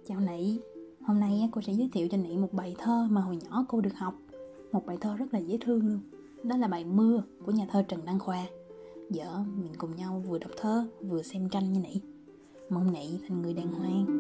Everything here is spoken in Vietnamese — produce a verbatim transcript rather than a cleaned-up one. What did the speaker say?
Chào Nị, hôm nay cô sẽ giới thiệu cho Nị một bài thơ mà hồi nhỏ cô được học. Một bài thơ rất là dễ thương luôn. Đó là bài Mưa của nhà thơ Trần Đăng Khoa. Giờ mình cùng nhau vừa đọc thơ vừa xem tranh nha Nị. Mong Nị thành người đàng hoàng.